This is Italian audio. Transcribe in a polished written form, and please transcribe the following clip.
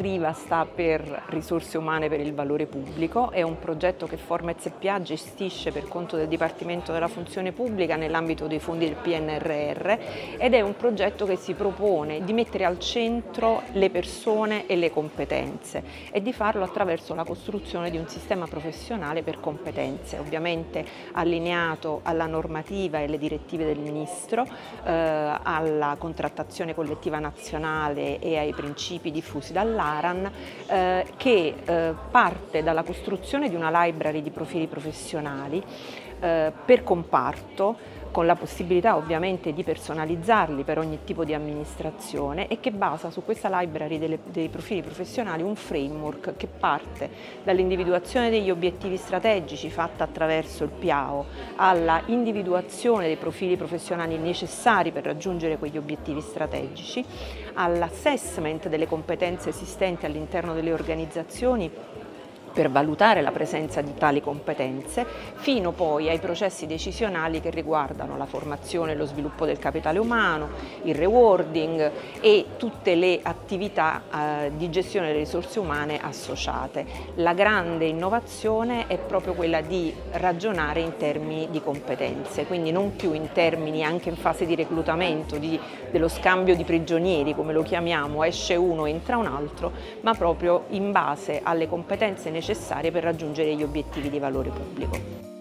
Riva sta per Risorse Umane per il Valore Pubblico, è un progetto che Forma SpA gestisce per conto del Dipartimento della Funzione Pubblica nell'ambito dei fondi del PNRR ed è un progetto che si propone di mettere al centro le persone e le competenze e di farlo attraverso la costruzione di un sistema professionale per competenze, ovviamente allineato alla normativa e alle direttive del Ministro, alla contrattazione collettiva nazionale e ai principi diffusi dall'ARAN, che parte dalla costruzione di una library di profili professionali per comparto, con la possibilità ovviamente di personalizzarli per ogni tipo di amministrazione e che basa su questa library dei profili professionali un framework che parte dall'individuazione degli obiettivi strategici fatta attraverso il PIAO alla individuazione dei profili professionali necessari per raggiungere quegli obiettivi strategici, all'assessment delle competenze esistenti all'interno delle organizzazioni per valutare la presenza di tali competenze, fino poi ai processi decisionali che riguardano la formazione e lo sviluppo del capitale umano, il rewarding e tutte le attività di gestione delle risorse umane associate. La grande innovazione è proprio quella di ragionare in termini di competenze, quindi non più in termini anche in fase di reclutamento, dello scambio di prigionieri, come lo chiamiamo, esce uno, entra un altro, ma proprio in base alle competenze necessarie per raggiungere gli obiettivi di valore pubblico.